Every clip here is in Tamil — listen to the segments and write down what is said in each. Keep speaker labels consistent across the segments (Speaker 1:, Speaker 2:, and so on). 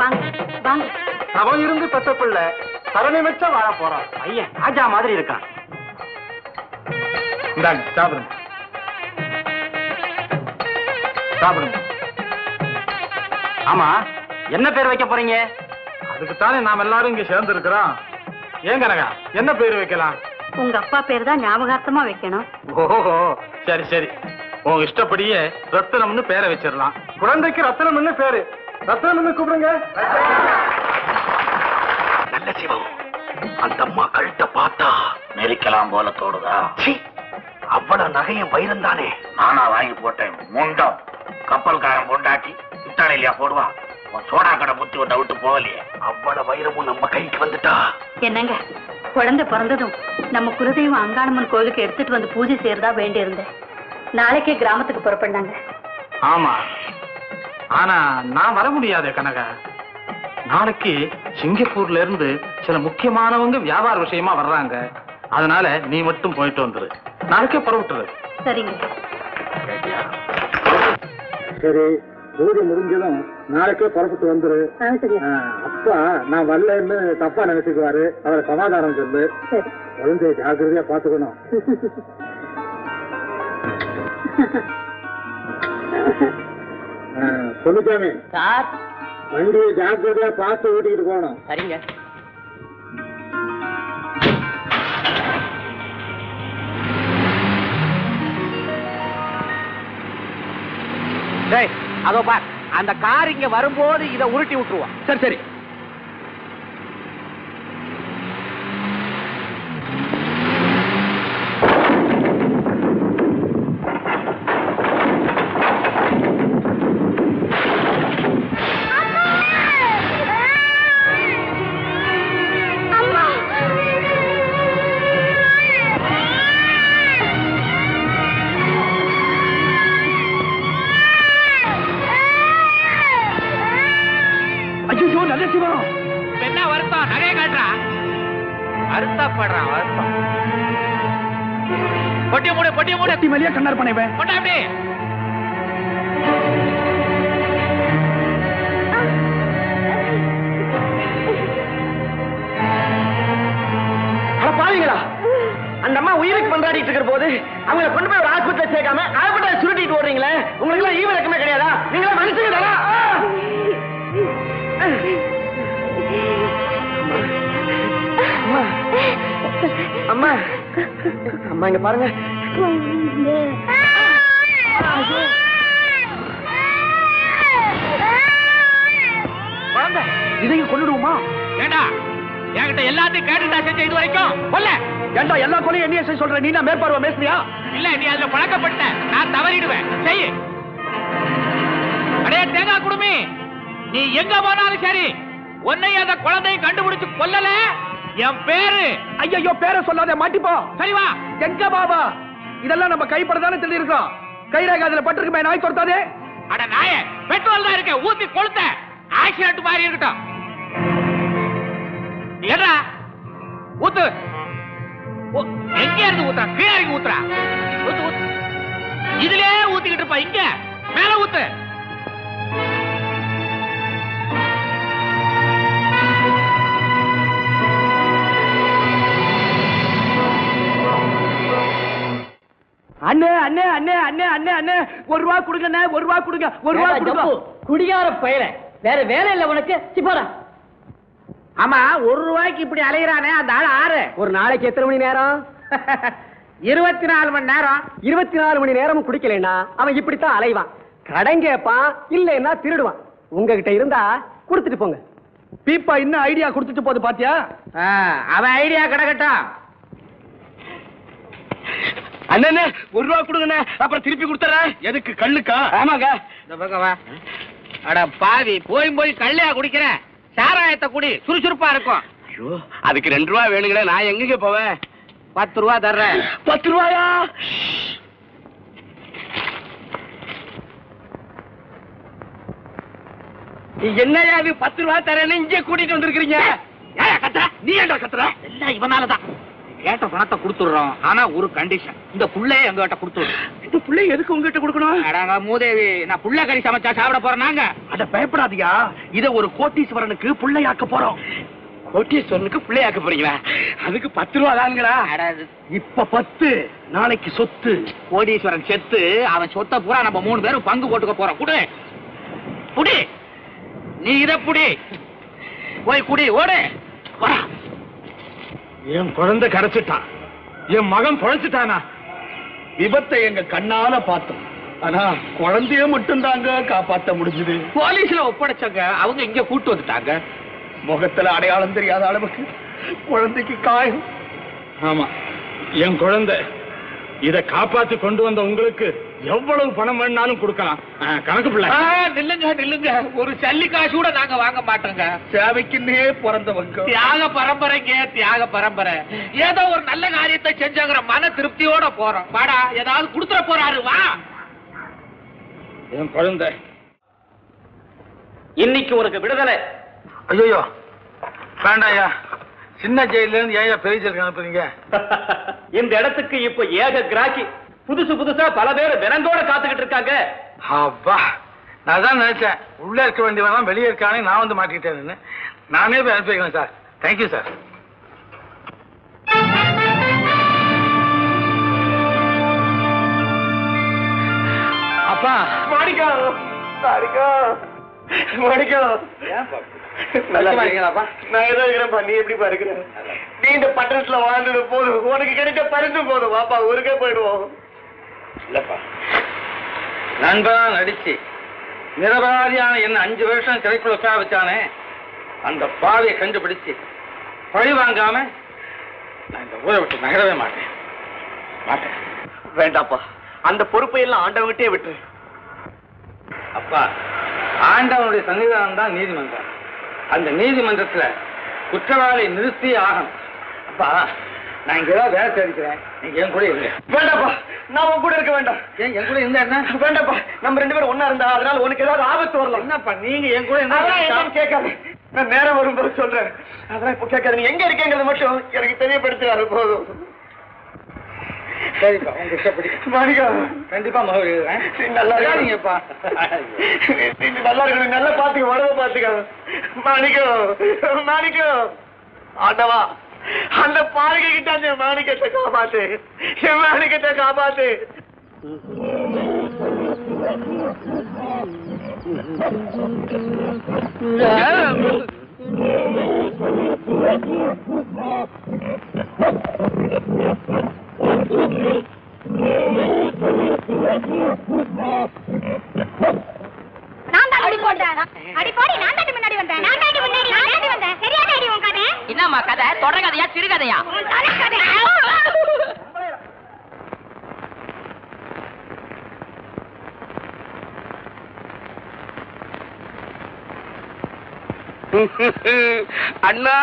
Speaker 1: வாங்க வாங்க.
Speaker 2: அவன் இருந்து பெத்த பிள்ளை தரணிமிச்ச வாழ போறான். பையன் ராஜா மாதிரி இருக்கான். இந்தாங்க சாப்பிடுங்க சாப்பிடுங்க. ஆமா, என்ன பேர் வைக்க போறீங்க? அதுக்குத்தானே நாம் எல்லாரும் இங்க சேர்ந்து இருக்கிறோம். ஏன் கனகா, என்ன பேர் வைக்கலாம்?
Speaker 1: உங்க அப்பா பேர் தான் ஞாபகார்த்தமா வைக்கணும்.
Speaker 2: ஓஹோ, சரி சரி, உங்க இஷ்டப்படியே ரத்தினம்னு பேரை வச்சிடலாம். குழந்தைக்கு ரத்தினம்னு பேரு. ரத்தினம்னு கூப்பிடுங்க.
Speaker 3: நல்ல சிவம், அந்த அம்மா கழுத்தை பார்த்தா நெரிக்கலாம் போல தோடுதா? அவ்வளவு நகையும் வயிறம் தானே. நானா வாங்கி போட்டேன். முண்டம் கப்பல்காரன் பொண்டாட்டி இத்தாலையிலயா போடுவா? சோடா கடை புத்தி ஒன்றை விட்டு போகலையே. அவ்வளவு வைரமும் நம்ம கைக்கு வந்துட்டா.
Speaker 1: என்னங்க, குழந்தை பிறந்ததும் நம்ம குலதெய்வம் அங்காளம்மன் கோயிலுக்கு எடுத்துட்டு வந்து பூஜை செய்யறதா வேண்டி இருந்தேன். நாளைக்கே கிராமத்துக்கு புறப்படாங்க.
Speaker 2: ஆமா, ஆனா நான் வர முடியாது கனகா. நாளைக்கு சிங்கப்பூர்ல இருந்து சில முக்கியமானவங்க வியாபார விஷயமா வர்றாங்க. அதனால நீ மட்டும் போயிட்டு வந்துரு. நாளைக்கே புறப்பட்டுரு.
Speaker 1: சரிங்க.
Speaker 2: சரி, பூஜை முடிஞ்சதும் நாளைக்கே புறப்பட்டு வந்துரு. அப்பா நான் வரலன்னு தப்பா நினைச்சுக்குவாரு. அவரை சமாதானம் சொல்லு. குழந்தைய ஜாக்கிரதையா பாத்துக்கணும். சொல்லுச்சாமி
Speaker 4: சார்,
Speaker 2: வண்டியை ஜாக்கிரதையா பார்த்து ஓட்டிக்கிட்டு போகணும்.
Speaker 4: சரிங்க. அதோ பார், அந்த கார் இங்க வரும்போது இதை உருட்டி விட்டுருவோம். சரி சரி. என்ன வருத்தம்? நகைய காட்டுறா. வருத்தப்படுறான் வருத்தம். பொட்டிய மூடு, பொட்டிய மூடு. மேலேயே கண்ணார் பண்ணேன். பொட்டா அப்படி பாருங்களா, அந்த அம்மா உயிருக்கு பண்றாடிட்டு இருக்கிற போது அவங்களை கொண்டு போய் ஒரு ஆஸ்பத்திரி சேர்க்காம ஆஸ்பத்திரி சுருட்டிட்டு ஓடுறீங்களே. உங்களுக்கு எல்லாம் ஈவ ரக்கமே கிடையாதா? நீங்களா மனுஷங்க? அம்மா அம்மா இங்க பாருங்க. இதையும் கொண்டுடுவோமா? ஏண்டா, என்கிட்ட எல்லாத்தையும் கேட்டுட்டா செஞ்ச இது வரைக்கும் கொல்ல. ஏண்டா எல்லா கொலையும் என்ன செய்ய சொல்ற? நீ நான் மேற்பார்வை மேசனியா? இல்ல, நீ அதுல பழக்கப்பட்ட. நான் தவறிடுவேன். செய்ய. அடே தேங்காய் குடுமி, நீ எங்க போனாலும் சரி, உன்னை அந்த குழந்தையை கண்டுபிடிச்சு கொல்லல என் பேரு. ஐயோ, பேரை சொல்லாத, மாட்டிப்போ. சரிவா. எங்க பாபா, இதெல்லாம் நம்ம கைப்படதானே தெளி இருக்கோம். கைரேகை அதுல பட்டிருக்குமே, நாய் துரத்தாதே. அட நாயே, பெட்ரோல் தான் இருக்க, ஊத்தி கொளுத்த. ஆக்சிடென்ட் மாதிரி இருக்கட்டும். ஏடா ஊத்து. எங்க இருந்து ஊத்துறா? கீழே இறங்கி ஊத்துறா. ஊத்து ஊத்து. இதுலயே ஊத்திக்கிட்டு இருப்பா. இங்க மேல ஊத்து. அண்ணே அண்ணே அண்ணே அண்ணே அண்ணே அண்ணே, ஒரு ரூபா கொடுங்க. ஒரு ரூபா கொடுங்க. ஒரு ரூபா கொடுங்க. குடியார பயல, வேற வேலை இல்ல உனக்கு? சிப்போடா. ஆமா, ஒரு ரூபாய்க்கு இப்படி அலையிறானே அந்த ஆள் ஆறு. ஒரு நாளைக்கு எத்தனை மணி நேரம்? 24 மணி நேரம். 24 மணி நேரம் குடிக்கலைன்னா அவன் இப்படித்தான் அலைவான். கடன் கேட்பான், இல்லைன்னா திருடுவான். உங்ககிட்ட இருந்தா கொடுத்துட்டு போங்க. பீப்பா இன்னும் ஐடியா கொடுத்துட்டு போது பாத்தியா? அவன் ஐடியா கிடக்கட்டும். அண்ணே, ஒரு ரூபா கொடுங்க, அப்புறம் திருப்பி கொடுத்துறேன். எதுக்கு? கல்லுக்கா? ஆமாங்க. இந்த பக்கம் வா. அட பாவி, போய் கல்லையா குடிக்கிறேன்? சாராயத்தை குடி, சுறுசுறுப்பா இருக்கும். ஐயோ, அதுக்கு 2 ரூபா வேணுங்களே, நான் எங்க போவேன்? 10 ரூபா தர்றேன். 10 ரூபாயா? என்னையா இது 10 ரூபா தரேன்னு இங்கே கூட்டிட்டு வந்திருக்கீங்க? ஏன் கத்துற? நீ ஏன்டா கத்துற? எல்லாம் இவனாலதான்.
Speaker 3: கேட்ட பணத்தை கொடுத்துடுறோம். ஆனா ஒரு கண்டிஷன், இந்த புள்ளைய எங்ககிட்ட கொடுத்துடுறோம்.
Speaker 4: இந்த பிள்ளை எதுக்கு உங்ககிட்ட கொடுக்கணும்?
Speaker 3: அடாங்க மூதேவி, நான் புள்ள கறி சமைச்சா சாப்பிட போறேன். நாங்க
Speaker 4: அட பயப்படாதியா, இத ஒரு கோட்டீஸ்வரனுக்கு பிள்ளையாக்க போறோம். கோட்டீஸ்வரனுக்கு பிள்ளையாக்க போறீங்களா? அதுக்கு 10 ரூபா தான்ங்களா? இப்ப 10, நாளைக்கு சொத்து.
Speaker 3: கோடீஸ்வரன் செத்து அவன் சொத்தை பூரா நம்ம 3 பேரும் பங்கு போட்டுக்க போறோம். குடு குடி, நீ இத புடி, போய் குடி, ஓடு வா.
Speaker 2: என் குழந்தை கிடைச்சிட்டான், என் மகன் பொழைச்சிட்டானா?
Speaker 4: விபத்தை எங்க கண்ணால பார்த்தோம். ஆனா குழந்தைய மட்டும் தாங்க காப்பாத்த முடிஞ்சது.
Speaker 3: போலீஸ்ல ஒப்படைச்சாங்க, அவங்க இங்க கூட்டு வந்துட்டாங்க.
Speaker 4: முகத்துல அடையாளம் தெரியாத அளவுக்கு குழந்தைக்கு காயம்.
Speaker 2: ஆமா, என் குழந்தை. இத காப்பாத்தி கொண்டு வந்த உங்களுக்கு எவ்வளவு பணம் வேணாலும் கொடுக்கலாம். கணக்கு பிள்ளை.
Speaker 3: நில்லுங்க நில்லுங்க, ஒரு சல்லி காசு கூட நாங்க வாங்க மாட்டோங்க.
Speaker 4: சேவைக்குன்னே பிறந்தவங்க.
Speaker 3: தியாக பரம்பரைங்க, தியாக பரம்பரை. ஏதோ ஒரு நல்ல காரியத்தை செஞ்சாங்கிற மன திருப்தியோட போறோம். வாடா, ஏதாவது கொடுத்துட போறாரு, வா.
Speaker 2: என் குழந்தை
Speaker 4: இன்னைக்கு உனக்கு விடுதலை.
Speaker 2: ஐயோ வேண்டாயா, சின்ன ஜெயில இருந்து ஏன் பெரிய ஜெயிலுக்கு அனுப்புறீங்க?
Speaker 4: இந்த இடத்துக்கு இப்ப ஏக கிராக்கி. புதுசு புதுசா பல பேர் வினந்தோட காத்துக்கிட்டு இருக்காங்க.
Speaker 2: அப்பா, நான் தான் நினைச்சேன் உள்ள இருக்க வேண்டியவன் வெளியே இருக்கானே, நான் வந்து மாட்டிக்கிட்டேன்னு. நானே போய் அனுப்பி வைக்கிறேன் சார். Thank you sir.
Speaker 4: அப்பா
Speaker 3: மாணிக்கா, மாணிக்கா, மாணிக்கா. நான் ஏதோ இருக்கிறேன்ப்பா, நீ எப்படிப்பா இருக்கிற? நீ இந்த பட்டணத்துல வாழ்ந்தது போதும், உனக்கு கிடைக்க பரிசு போதும். வாப்பா, ஊருக்கே போயிடுவோம்.
Speaker 2: இல்லப்பா, நண்பனா நடிச்சு நிரபராதியான என்ன 5 வருஷம் சிறைக்குள்ள உட்கார வச்சானே, அந்த பாவியை கண்டுபிடிச்சு பழி வாங்காம நான் இந்த ஊரை விட்டு நகரவே மாட்டேன். மாட்டேன்.
Speaker 3: வேண்டாப்பா, அந்த பொறுப்பை எல்லாம் ஆண்டவங்கிட்டே விட்டு.
Speaker 2: அப்பா, ஆண்டவனுடைய சன்னிதானம் தான் நீதிமன்றம். அந்த நீதிமன்றத்துல குற்றவாளி நிறுத்தி ஆகணும். அப்பா, நான் இங்க ஏதாவது வேலை தேடிக்கிறேன், நீங்க என் கூட இருங்க.
Speaker 3: வேண்டாப்பா, நான் உன் கூட இருக்க வேண்டாம்.
Speaker 2: ஏன் என் கூட இருந்தா என்ன?
Speaker 3: வேண்டாப்பா, நம்ம 2 பேரும் ஒன்னா இருந்தா அதனால உனக்கு ஏதாவது ஆபத்து வரலாம்.
Speaker 2: என்னப்பா நீங்க என் கூட
Speaker 3: அதெல்லாம் கேட்காது, நான் நேரம் வரும்போது சொல்றேன். அதெல்லாம் இப்ப கேட்காது. நீ எங்க இருக்கேங்கிறது மட்டும் எனக்கு தெரியப்படுத்துறாரு போதும்.
Speaker 2: சரிப்பா, உங்க இஷ்டப்படி.
Speaker 3: மாணிக்கா,
Speaker 2: கண்டிப்பா மகன் எழுதுறேன்.
Speaker 3: நல்லா
Speaker 2: இருக்காதீங்கப்பா.
Speaker 3: நல்லா இருக்கணும், நல்லா பாத்துக்க, உடம்ப பாத்துக்க. மாணிக்கம், மாணிக்கம், ஆண்டவா, அந்த பாருங்க கிட்ட அந்த மாணிக்கத்தை காப்பாத்து, என் மாணிக்கத்தை காப்பாத்து.
Speaker 1: என்னம்மா கதை? தொடர் கதையா சிறுகதையா?
Speaker 3: அண்ணா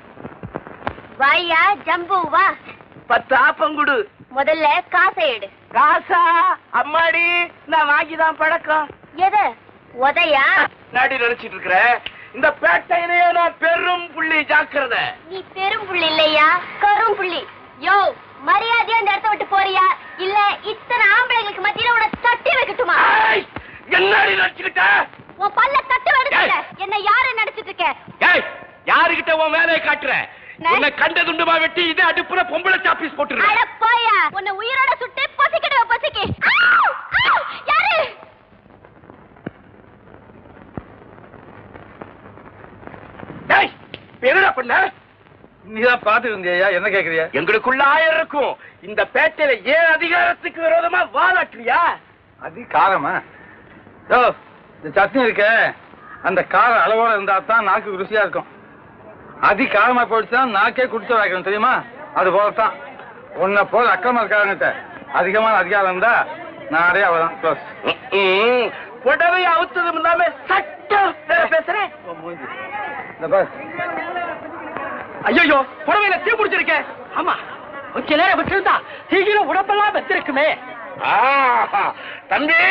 Speaker 5: வாயா ஜம்பு வா.
Speaker 3: 10 ஆப்பம் கொடு.
Speaker 5: முதல்ல காசை எடு.
Speaker 3: காசா? அம்மாடி, நான் வாங்கிதான் பழக்கம்.
Speaker 5: எது உதையா?
Speaker 3: நாடி நினைச்சிட்டு இருக்கிற இந்த பேட்டையிலேயே நான் பெரும் புள்ளி, ஜாக்கிரதை.
Speaker 5: நீ பெரும் புள்ளி இல்லையா, கரும் புள்ளி. யோ, மரியாதையா இந்த இடத்த விட்டு போறியா, இல்ல இத்தனை ஆம்பளைங்களுக்கு மத்தியில உன தட்டி வைக்கட்டுமா?
Speaker 3: என்னடி நினைச்சுக்கிட்ட?
Speaker 5: உன் பல்ல தட்டு வைக்கல. என்ன யாரு நினைச்சிட்டு இருக்க?
Speaker 3: யாருகிட்ட உன் வேலையை காட்டுற? உன்னை கண்ட துண்டுமா வெட்டி இதே அடுப்புல பொம்பளை சாப்பீஸ் போட்டுரு.
Speaker 5: அட போயா, உன்னை உயிரோட சுட்டு பசிக்கிடுவ பசிக்கு. யாரு?
Speaker 3: என்னடா பண்ண?
Speaker 2: நீதான் பாத்துட்டு இருந்தியா, என்ன கேக்குறியா?
Speaker 3: எங்களுக்குள்ள 1000 இருக்கும். இந்த பேட்டையில ஏன் அதிகாரத்துக்கு விரோதமா வாழாட்டுறியா?
Speaker 2: அதிகாரமா? யோ, இந்த சட்னி இருக்க, அந்த காரம் அளவோட இருந்தா தான் நாக்கு ருசியா இருக்கும். அதிகாரமா போயிடுச்சுதான் நாக்கே குடிச்சு வைக்கணும், தெரியுமா? அது போலத்தான் உன்னை போல அக்கிரமா இருக்காங்க. அதிகமான அதிகாரம் இருந்தா நானே அவதான் க்ளோஸ்.
Speaker 3: புடவை அவுத்ததும் இல்லாம சட்டம் பேசுறேன். ஐயோ, புடவையில தீ பிடிச்சிருக்கேன். ஆமா, கொஞ்ச நேரம் விட்டுருந்தா தீயில உடம்பெல்லாம் வச்சிருக்குமே. தம்பி,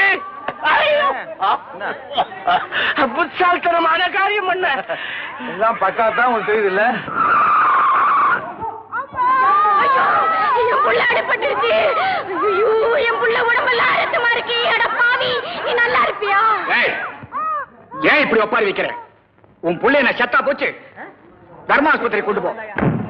Speaker 3: புத்தால்தனமான காரியம் பண்ண.
Speaker 2: எல்லாம் பக்காத்தான் உங்களுக்கு தெரியுது இல்ல?
Speaker 5: ஐயோ என் புள்ள அடிபட்டுருச்சு. ஐயோ, என் புள்ள உடம்பெல்லாம் ரத்தமா இருக்கு. அட பாவி, நீ நல்லா இருப்பியா?
Speaker 3: ஏன் இப்படி ஒப்பாரி வைக்கிற? உன் புள்ள என்ன செத்தா போச்சு? தர்மாஸ்பத்திரி கொண்டு போ.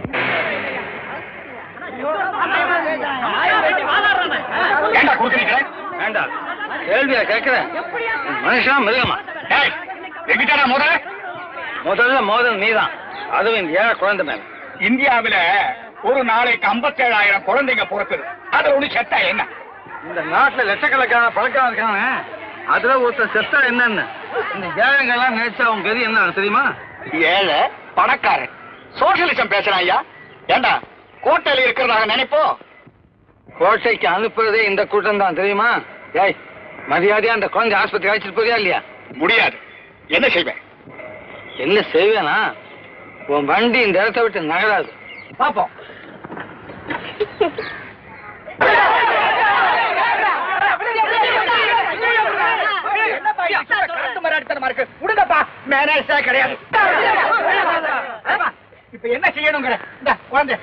Speaker 3: ஏண்டா கொடுக்குறீங்க? வேண்டாம், கேள்வியா கேட்கிறேன். மனுஷனா மிருகமா? எங்கிட்டா முதல்ல மோதல் நீதான், அதுவும் இந்த ஏழை குழந்தை மேல. இந்தியாவில ஒரு நாளைக்கு 57,000 குழந்தைங்க பிறக்குது. அதுல ஒண்ணு செத்தா என்ன? இந்த நாட்டுல லட்சக்கணக்கான பழக்கம் இருக்காங்க, அதுல ஒருத்தர் செத்தா என்னன்னு இந்த ஏழைங்க எல்லாம் நினைச்சா அவங்க பெரிய என்ன தெரியுமா? ஏழை பணக்காரன் சோசியலிசம் பேசுறான் ஐயா. ஏண்டா கோட்டையில இருக்கிறதாக நினைப்போம். கோட்டைக்கு அனுப்புறதே இந்த கூட்டம் தான் தெரியுமா? ஏய், மரியாதையா அந்த குழந்தை ஆஸ்பத்திரி அழைச்சிட்டு போறியா இல்லையா? முடியாது. என்ன செய்வேன்? என்ன செய்வேனா? உன் வண்டி இந்த இடத்தை விட்டு நகராது. பாப்போம். கிடையாது. இப்ப என்ன செய்யணுங்கிற குழந்தை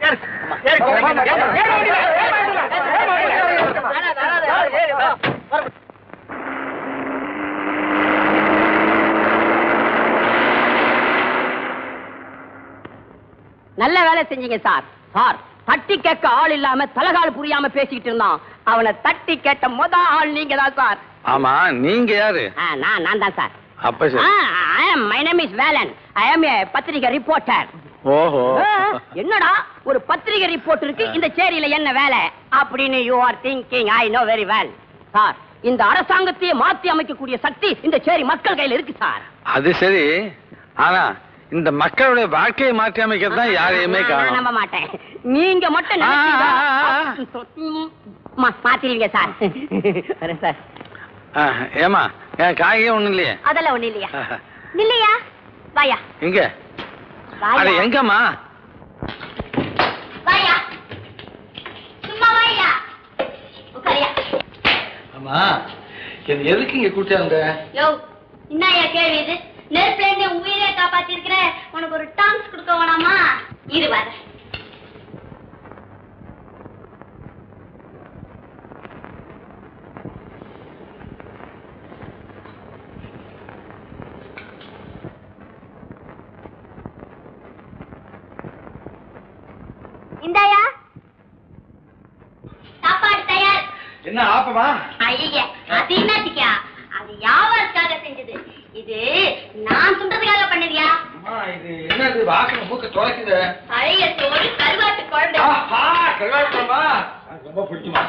Speaker 1: நல்ல வேலை செஞ்சீங்க சார். சார், தட்டி கேட்க ஆள் இல்லாம தலகால் புரியாம பேசிக்கிட்டு இருந்தான். அவனை தட்டி கேட்ட ஆள் நீங்க தான் சார்.
Speaker 3: ஆமா, நீங்க யாரு?
Speaker 1: நான் தான் சார்.
Speaker 3: அப்ப
Speaker 1: my name is Velan. I am a பத்திரிகை ரிப்போர்ட்டர்.
Speaker 3: ஓஹோ,
Speaker 1: என்னடா ஒரு பத்திரிகை ரிப்போர்ட்டருக்கு இந்த சேரியில என்ன வேலை அப்படின்னு you are thinking. I know very well sir. இந்த அரசாங்கத்தையே மாற்றி அமைக்கக்கூடிய சக்தி இந்த சேரி மக்கள் கையில இருக்கு சார்.
Speaker 3: அது சரி, ஆனா இந்த மக்களுடைய வாழ்க்கையை மாற்றி அமைக்கிறது தான் யாரையுமே காணோம்.
Speaker 1: நம்ப மாட்டேன். நீங்க மட்டும் மாத்திருவீங்க சார். சார்
Speaker 3: ஏமா, என் காய்கே ஒண்ணு இல்லையே?
Speaker 5: அதெல்லாம் ஒண்ணு இல்லையா? இல்லையா? வாயா.
Speaker 3: எங்க? அது எங்கம்மா?
Speaker 5: வாயா, சும்மா வாயா. உட்காரியா.
Speaker 3: ஆமா, எதுக்கு இங்க கூட்டாங்க?
Speaker 5: யோ, என்னையா கேள்வி இது? நெருப்புல இருந்து உயிரை காப்பாத்திருக்கிற உனக்கு ஒரு டான்ஸ் கொடுக்க வேணாமா? இரு வர. இந்தாயா, சாப்பாடு தயார்.
Speaker 3: என்ன ஆப்பமா?
Speaker 5: ஐயா, அது என்னத்துக்கா? அது யாவருக்காக செஞ்சது. இது நான் சுண்டதுக்காக பண்ணதியா?
Speaker 3: இது என்னது வாசனை மூக்க தொலைக்குது?
Speaker 5: பழைய சோறு கருவாட்டு குழம்பு.
Speaker 3: கருவாட்டு குழம்பா? ரொம்ப பிடிக்குமா?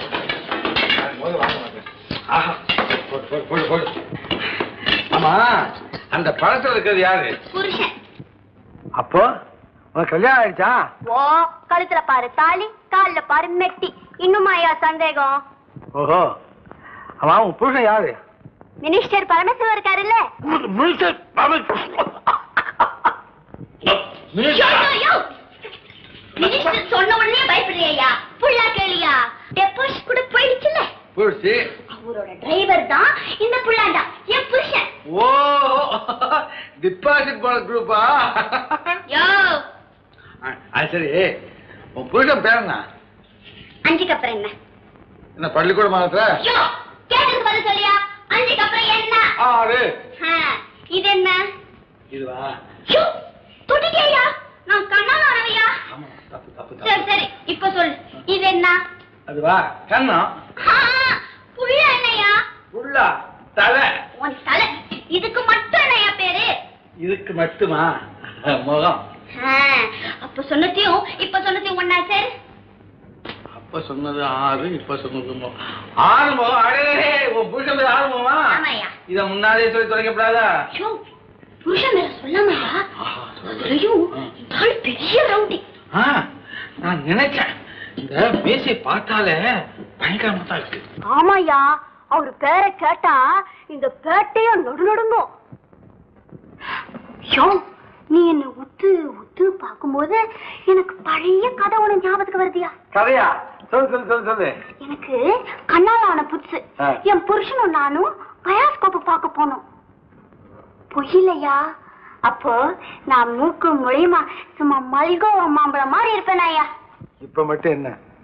Speaker 3: ஆமா, அந்த பழத்துல இருக்கிறது யாரு?
Speaker 5: புருஷன்.
Speaker 3: அப்போ உனக்கு கல்யாணம் ஆயிடுச்சா?
Speaker 5: ஓ, கழுத்துல பாரு தாலி, கால்ல பாரு மெட்டி. இன்னுமாயா சந்தேகம்?
Speaker 3: ஓஹோ, அவன் உன் புருஷன் யாரு?
Speaker 5: மினிஸ்டர் பரமசிவம் இருக்காருல்ல? மினிஸ்டர் சொன்ன உடனே பயப்படுறியா? புள்ளா கேளியா? டெபாசிட் கூட போயிடுச்சுல்ல?
Speaker 3: போயிடுச்சு.
Speaker 5: அவரோட டிரைவர் தான் இந்த புள்ளாண்டா, என் புருஷன்.
Speaker 3: ஓ, டிபாசிட் போன குரூப்பா?
Speaker 5: யோ,
Speaker 3: அது சரி, உன் புருஷன் பேர் என்ன?
Speaker 5: அஞ்சுக்கு அப்புறம் என்ன?
Speaker 3: என்ன பள்ளிக்கூட மாத்திர?
Speaker 5: யோ, கேட்டதுக்கு பதில் சொல்லியா? அஞ்சுக்கு அப்புறம் என்ன?
Speaker 3: 6.
Speaker 5: இது என்ன?
Speaker 3: இதுவா?
Speaker 5: யோ, தொட்டிக்கேயா? நான் கண்ணால வரவையா?
Speaker 3: ஆமா, தப்பு தப்பு.
Speaker 5: சரி சரி, இப்ப சொல்லு, இது என்ன?
Speaker 3: அதுவா? கண்ணம்.
Speaker 5: புள்ள என்னையா?
Speaker 3: புள்ளா தலை.
Speaker 5: உன் தலை. இதுக்கு மட்டும் என்னையா பேரு?
Speaker 3: இதுக்கு மட்டுமா? முகம்.
Speaker 5: அப்ப சொன்னதையும் இப்ப சொன்னதையும் ஒண்ணா சார்?
Speaker 3: அப்ப சொன்னது 6, இப்ப சொன்னது 6 முகம். அடே, உன் புருஷன் பேர் 6 முகமா?
Speaker 5: ஆமாயா.
Speaker 3: இத முன்னாடியே சொல்லி தொலைக்கப்படாதா?
Speaker 5: புருஷன் பேர சொல்லாமையா? அதுலயும் இந்த ஆள் பெரிய ரவுடி.
Speaker 3: நான் நினைச்சேன், இந்த பேசிய பார்த்தாலே பயங்கரமா தான் இருக்கு.
Speaker 5: ஆமாயா, அவரு பேரை கேட்டா இந்த பேட்டையும் நடுநடுங்கும். நீ என்ன உத்து உத்து பாக்கும்போது எனக்கு பழைய கதை ஒண்ணு ஞாபகத்துக்கு வருதியா?
Speaker 3: கதையா? சொல்லு சொல்லு சொல்லு சொல்லு.
Speaker 5: எனக்கு கண்ணாலான புதுசு. என் புருஷனும் நானும் பயாஸ்கோப்பு பார்க்க போனோம். பொய்யில்லையா? அப்போ நான் மூக்கு மொழியுமா சும்மா மல்கோவ மாம்பழம் மாதிரி இருப்பேன் ஐயா.
Speaker 3: இப்ப மட்டும் என்ன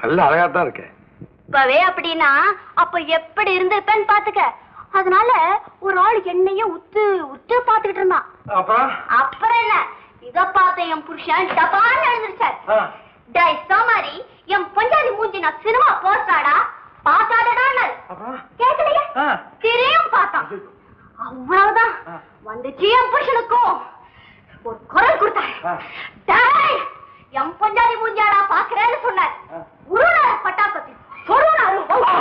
Speaker 6: நல்ல அழகாத்தான் இருக்க.
Speaker 5: இப்பவே அப்படின்னா அப்ப எப்படி இருந்திருப்பேன்னு பாத்துக்க. அதனால ஒரு ஆள் என்னைய உத்து உத்து பாத்துக்கிட்டு இருந்தான். அப்புறம் என்ன, இத பார்த்த என் புருஷன் டபான்னு எழுந்திருச்சார். டேய் சோமாரி, என் பொஞ்சாதி மூஞ்சி நான் சினிமா போஸ்டாடா பாத்தாடா கேட்கலையே. திரையும் பார்த்தான். அவ்வளவுதான் வந்துச்சு. என் புருஷனுக்கும் ஒரு குரல் கொடுத்தாரு. டேய் என் பொஞ்சாதி மூஞ்சாடா பாக்குறேன்னு சொன்னார். உருளார பட்டாக்கத்தி சொருளாரு.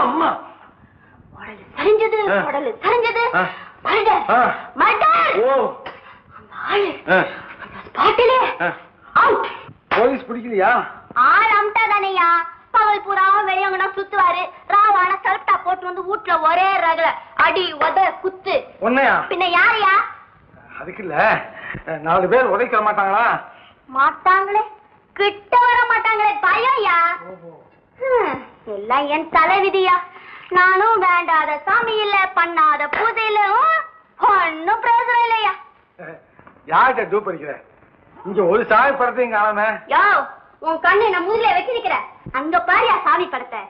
Speaker 5: உடல் சரிஞ்சது, உடல் சரிஞ்சது. Murder murder. அந்த ஆளு அந்த ஸ்பாட்டிலே அவுட்.
Speaker 6: போலீஸ் பிடிக்கலையா?
Speaker 5: ஆள் அம்ட்டாதானையா. பகல் பூராவும் வெளியவங்கன்னா சுத்துவாரு. ராவான சல்ப்டா போட்டு வந்து வீட்டுல ஒரே ரகல அடி உத குத்து.
Speaker 6: உன்னையா?
Speaker 5: பின்ன யாரையா?
Speaker 6: அதுக்கு இல்ல, 4 பேர் உதைக்க மாட்டாங்களா?
Speaker 5: மாட்டாங்களே, கிட்ட வர மாட்டாங்களே, பயம்யா. எல்லாம் என் தலைவிதியா. நானும் வேண்டாத சாமி இல்ல, பண்ணாத பூஜையில ஒன்னும் பிரயோஜனம் இல்லையா.
Speaker 6: யார்கிட்ட டூப் அடிக்கிற? இங்க ஒரு சாமி படத்தையும் காணாம.
Speaker 5: யோ, உன் கண்ணு நான் முதல்ல வச்சிருக்கிற. அங்க பாரியா சாமி படத்தை.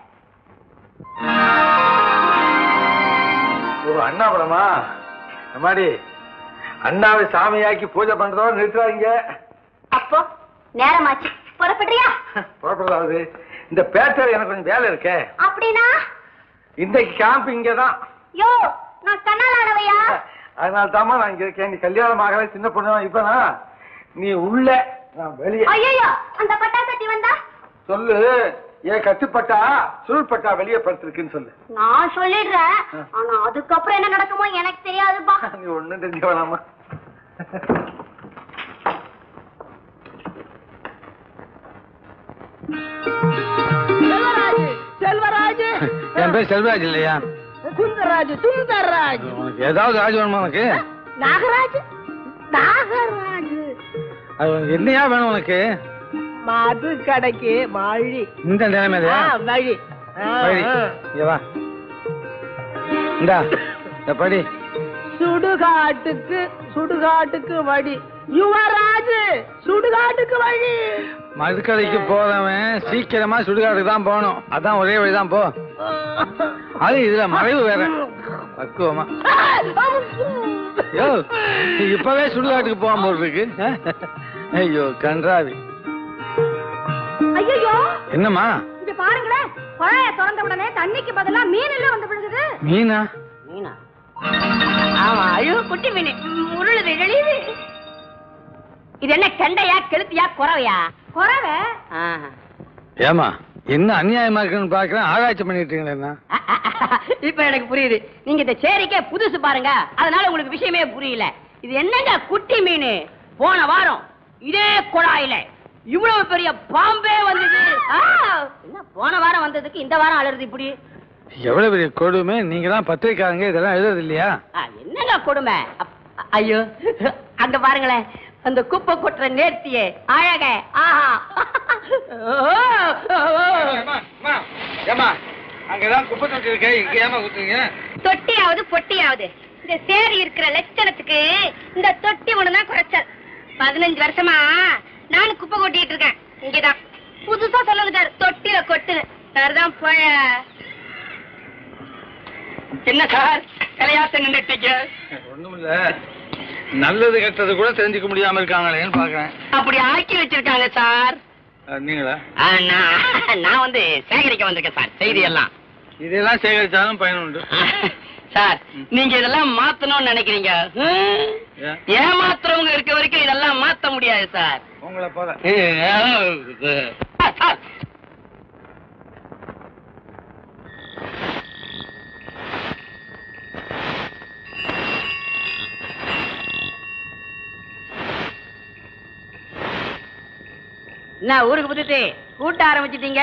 Speaker 6: ஓ, அண்ணா படமா? அம்மாடி, அண்ணாவை சாமியாக்கி பூஜை பண்றதோட நிறுத்துறாங்க.
Speaker 5: அப்போ நேரமாச்சு, புறப்படுறியா?
Speaker 6: புறப்படுறாது. இந்த பேட்டர் எனக்கு கொஞ்சம் வேலை இருக்கே.
Speaker 5: அப்படின்னா
Speaker 6: இன்னைக்கு கேம்ப் இங்கதான்.
Speaker 5: யோ, நான் கண்ணாலானவையா?
Speaker 6: அதனால தாமா நான் இங்க இருக்கேன். நீ கல்யாணம் ஆகல, சின்ன பொண்ணு. இப்பனா நீ உள்ள, நான் வெளியே.
Speaker 5: ஐயோ, அந்த பட்டா கட்டி வந்தா
Speaker 6: சொல்லு. ஏன் கட்டுப்பட்டா சுருள்பட்டா வெளியே படுத்திருக்குன்னு சொல்லு.
Speaker 5: நான் சொல்லிடுறேன். ஆனா அதுக்கப்புறம் என்ன நடக்குமோ எனக்கு தெரியாதுப்பா.
Speaker 6: நீ ஒண்ணும் தெரிஞ்ச வேணாமா?
Speaker 4: செல்வராஜ், செல்வராஜ்.
Speaker 2: என் பேர் செல்வராஜ் இல்லையா?
Speaker 4: சுந்தரராஜ், சுந்தரராஜ்.
Speaker 2: ஏதாவது ராஜ் வேணுமா உனக்கு?
Speaker 4: நாகராஜ், நாகராஜ்.
Speaker 2: அது என்னையா வேணும் உனக்கு?
Speaker 4: மது கடைக்கு வழி.
Speaker 2: இந்த நிலைமையா?
Speaker 4: வழி
Speaker 2: வழி. இங்க வா. இந்தா படி.
Speaker 4: சுடுகாட்டுக்கு, சுடுகாட்டுக்கு வழி. யுவராஜ், சுடுகாட்டுக்கு வழி.
Speaker 2: மதுக்கடைக்கு போறவன் சீக்கிரமா சுடுகாட்டுக்கு தான் போகணும். அதான் ஒரே வழிதான் போ. அது இதுல மறைவு வேற. பக்குவமா. யோ, இப்பவே சுடுகாட்டுக்கு போகாம போறதுக்கு. ஐயோ கன்றாவி.
Speaker 5: ஐயோ,
Speaker 2: என்னம்மா?
Speaker 5: இங்க பாருங்களேன். குழாய திறந்த உடனே தண்ணிக்கு பதிலா மீன் எல்லாம் வந்து விழுகுது.
Speaker 2: மீனா?
Speaker 1: மீனா? ஆமா, ஐயோ குட்டி மீன் உருளுது, எழியுது. இது என்ன கெண்டையா, கெளுத்தியா, குறவையா?
Speaker 5: குறவை.
Speaker 2: ஏமா என்ன அநியாயமா இருக்குன்னு பாக்குறேன். ஆராய்ச்சி பண்ணிட்டு இருக்கீங்களா?
Speaker 1: இப்ப எனக்கு புரியுது. நீங்க இந்த சேரிக்கே புதுசு பாருங்க, அதனால உங்களுக்கு விஷயமே புரியல. இது என்னங்க குட்டி மீன்? போன வாரம் இதே குழாயில இவ்வளவு பெரிய பாம்பே வந்தது. என்ன போன வாரம் வந்ததுக்கு இந்த வாரம் அலறுது இப்படி?
Speaker 2: எவ்வளவு பெரிய கொடுமை. நீங்க தான் பத்திரிக்காரங்க, இதெல்லாம் எழுதுறது இல்லையா?
Speaker 1: என்னங்க கொடுமை? ஐயோ, அங்க பாருங்களேன், அந்த குப்பை கொட்டுற நேர்த்தியே அழக. ஆஹா,
Speaker 2: அங்கதான் குப்பை தொட்டி இருக்கு, இங்க ஏமா குத்துறீங்க?
Speaker 5: தொட்டியாவது பொட்டியாவது இந்த சேரி இருக்கிற லட்சணத்துக்கு இந்த தொட்டி ஒண்ணுதான் குறைச்சல். 15 வருஷமா நானும் குப்பை கொட்டிட்டு இருக்கேன். இங்கதான் புதுசா சொல்லுங்க தொட்டில கொட்டுன்னு. சரிதான் போய.
Speaker 1: என்ன சார் கலையாத்த நின்றுட்டீங்க?
Speaker 2: ஒண்ணும் இல்ல, நல்லது கெட்டது கூட தெரிஞ்சுக்க முடியாம இருக்காங்களேன்னு பாக்குறேன்.
Speaker 1: அப்படி ஆக்கி வச்சிருக்காங்க சார்.
Speaker 2: நீங்களா?
Speaker 1: நான் வந்து சேகரிக்க வந்திருக்கேன் சார் செய்தி எல்லாம்.
Speaker 2: இதெல்லாம் சேகரிச்சாலும் பயனுண்டு
Speaker 1: சார். நீங்க இதெல்லாம் மாத்தணும்னு நினைக்கிறீங்க. ஏமாத்துறவங்க இருக்க வரைக்கும் இதெல்லாம் மாத்த முடியாது சார்.
Speaker 2: உங்களை போல.
Speaker 1: என்ன ஊருக்கு புதுட்டு கூட்ட ஆரம்பிச்சிட்டீங்க?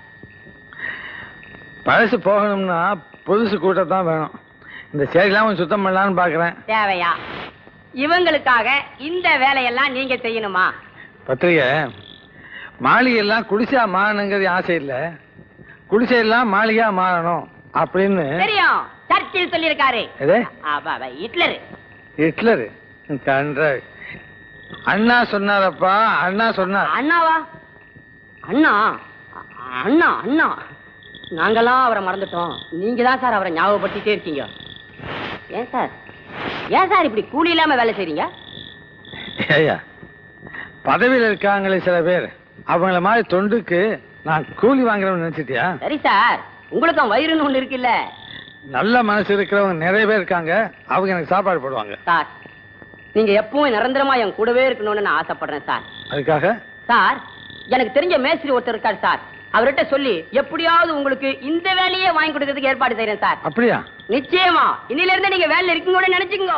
Speaker 2: பழசு போகணும்னா புதுசு கூட்டத்தான் வேணும். இந்த சேரிலாம் கொஞ்சம் சுத்தம் பண்ணலான்னு பாக்குறேன்.
Speaker 1: தேவையா? இவங்களுக்காக இந்த வேலையெல்லாம் நீங்க செய்யணுமா?
Speaker 2: பத்திரிகை மாளிகையெல்லாம் குடிசையா மாறணுங்கிறது ஆசை இல்ல, குடிசையெல்லாம் மாளிகையா மாறணும் அப்படின்னு
Speaker 1: தெரியும். சர்ச்சில் சொல்லியிருக்காரு. ஹிட்லர்.
Speaker 2: ஹிட்லர் கன்ற அண்ணா சொன்னாரப்பா. அண்ணா சொன்னார்.
Speaker 1: அண்ணாவா? அண்ணா அண்ணா அண்ணா நாங்கெல்லாம் அவரை மறந்துட்டோம். நீங்க தான் சார் அவரை ஞாபகப்படுத்திட்டே இருக்கீங்க. ஏன் சார் இப்படி கூலி இல்லாம வேலை செய்றீங்க?
Speaker 6: ஐயா, பதவியில் இருக்காங்களே சில பேர், அவங்கள மாதிரி தொண்டுக்கு நான் கூலி வாங்குறவன்னு நினைச்சிட்டியா?
Speaker 1: சரி சார், உங்களுக்கும் வயிறுன்னு ஒண்ணு இருக்குல்ல.
Speaker 6: நல்ல மனசு இருக்கிறவங்க நிறைய பேர் இருக்காங்க, அவங்க எனக்கு சாப்பாடு போடுவாங்க.
Speaker 1: சார், நீங்க எப்பவும் நிரந்தரமா என் கூடவே இருக்கணும்னு நான் ஆசைப்படுறேன் சார்.
Speaker 6: அதுக்காக
Speaker 1: சார், எனக்கு தெரிஞ்ச மேஸ்திரி ஒருத்தர் இருக்காரு சார், அவர்கிட்ட சொல்லி எப்படியாவது உங்களுக்கு இந்த வேலையே வாங்கி கொடுக்கறதுக்கு ஏற்பாடு செய்யறேன் சார்.
Speaker 6: அப்படியா?
Speaker 1: நிச்சயமா. இன்னில இருந்து நீங்க வேலையில இருக்கீங்கன்னு நினைச்சுங்க.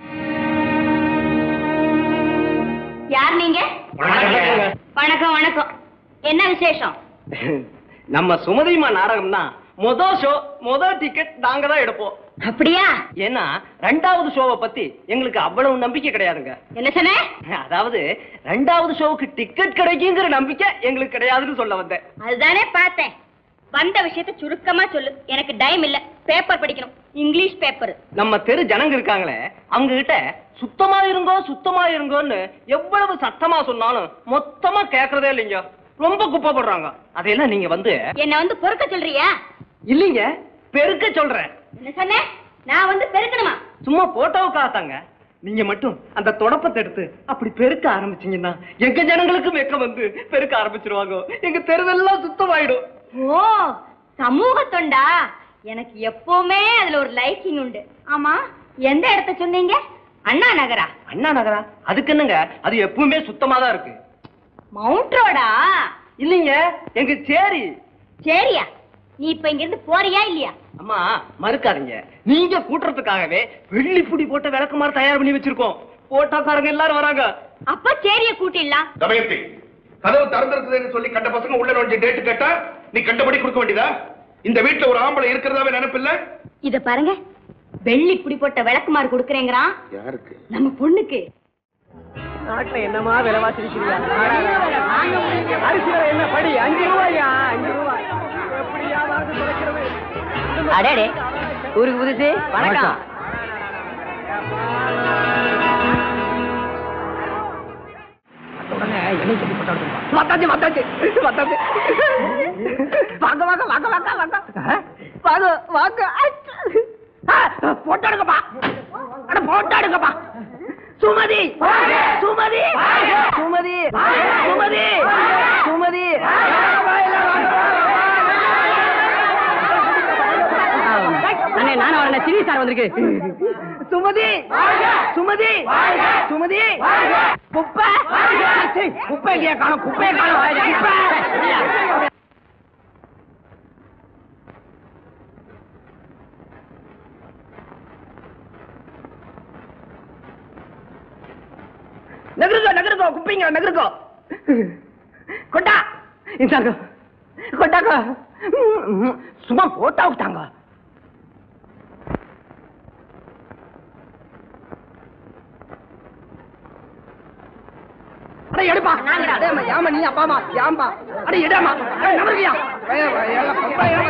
Speaker 5: யார் நீங்க? வணக்கம் வணக்கம். என்ன விசேஷம்?
Speaker 4: நம்ம சுமதிமா நாடகம் தான் முதல் டிக்கெட் நாங்க தான் எடுப்போம்.
Speaker 5: அப்படியா?
Speaker 4: ஏன்னா 2வது ஷோவை பத்தி எங்களுக்கு அவ்வளவு நம்பிக்கை கிடையாதுங்க.
Speaker 5: என்ன சொன்ன?
Speaker 4: அதாவது 2வது ஷோவுக்கு டிக்கெட் கிடைக்குங்கிற நம்பிக்கை எங்களுக்கு கிடையாதுன்னு சொல்ல வந்தேன்.
Speaker 5: அதுதானே பார்த்தேன். வந்த விஷயத்தை சுருக்கமா சொல்லு, எனக்கு டைம் இல்ல. பேப்பர் படிக்கணும், இங்கிலீஷ் பேப்பர்.
Speaker 4: நம்ம தெரு ஜனங்க இருக்காங்களே, அவங்க கிட்ட சுத்தமா இருங்கோன்னு எவ்வளவு சத்தமா சொன்னாலும் மொத்தமா கேக்குறதே இல்லைங்க. ரொம்ப குப்பை போடுறாங்க. அதையெல்லாம் நீங்க வந்து
Speaker 5: என்ன வந்து பொறுக்க சொல்றியா?
Speaker 4: இல்லீங்க, பெருக்க சொல்றேன்.
Speaker 5: என்ன சொன்ன? நான் வந்து பெருக்கணுமா?
Speaker 4: சும்மா போட்டோவுக்காகத்தாங்க. நீங்க மட்டும் அந்த தொடப்பத்தை எடுத்து அப்படி பெருக்க ஆரம்பிச்சீங்கன்னா எங்க ஜனங்களுக்கு வெக்க வந்து பெருக்க ஆரம்பிச்சிருவாங்க. எங்க தெருவெல்லாம் சுத்தமாயிடும்.
Speaker 5: ஓ, சமூக தொண்டா? எனக்கு எப்பவுமே அதுல ஒரு லைக்கிங் உண்டு. ஆமா, எந்த இடத்த சொன்னீங்க? அண்ணா நகரா?
Speaker 4: அண்ணா நகரா? அதுக்கு என்னங்க, அது எப்பவுமே சுத்தமா தான் இருக்கு.
Speaker 5: மவுண்ட் ரோடா?
Speaker 4: இல்லீங்க, எங்க சேரி.
Speaker 5: சரியா? நீ இப்ப இங்க இருந்து போறியா இல்லையா?
Speaker 4: அம்மா மறுக்காதீங்க, நீங்க கூட்டுறதுக்காகவே வெள்ளி புடி போட்ட விளக்குமாறு தயார் பண்ணி வச்சிருக்கோம். போட்டாக்காரங்க எல்லாரும் வராங்க.
Speaker 5: அப்ப சேரிய கூட்டிடலாம்.
Speaker 3: தமயந்தி, கதவு திறந்திருக்குதுன்னு சொல்லி கண்ட பசங்க உள்ள நோண்டி டேட்டு கேட்டா நீ கண்டபடி கொடுக்க வேண்டியதா? இந்த வீட்டுல ஒரு ஆம்பளை இருக்கிறதாவே நினைப்பில்ல?
Speaker 5: இத பாருங்க, வெள்ளி புடி போட்ட விளக்குமாறு கொடுக்கறேங்கிறான்.
Speaker 3: யாருக்கு?
Speaker 5: நம்ம பொண்ணுக்கு.
Speaker 4: நாட்டுல என்னமா விலைவாசி அரிசி என்ன படி 5 ரூபாயா? 5 ரூபாய் எப்படியாவது குறைக்கிறது.
Speaker 1: அடே, ஊருக்கு புதுசு, வணக்கம்.
Speaker 4: சுமதி சுமதி சுமதி சுமதி சுமதி
Speaker 1: அண்ணே, நானும் வரல. சிவி சார் வந்திருக்கு.
Speaker 4: சுமதி சுமதி சுமதி குப்பை குப்பை இல்லையா? காணும், குப்பையை காணும். நகருக்கோ குப்பைங்க நகருக்கோ. கொண்டா இந்தாங்க, கொண்டாங்க. சும்மா போட்டா விட்டாங்க. அட எடுப்பா. ஏமா நீ அப்பாமா ஏம்பா? அட எடுமா. நகருக்கியா